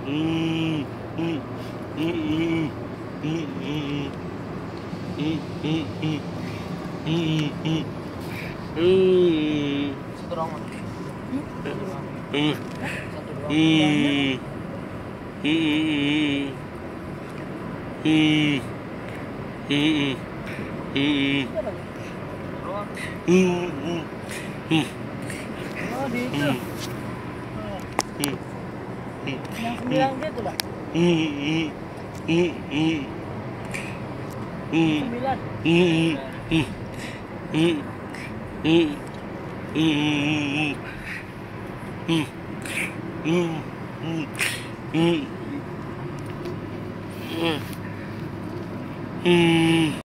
Satu ruangan. Oh, di itu. Yang 9 gitu lah. 9.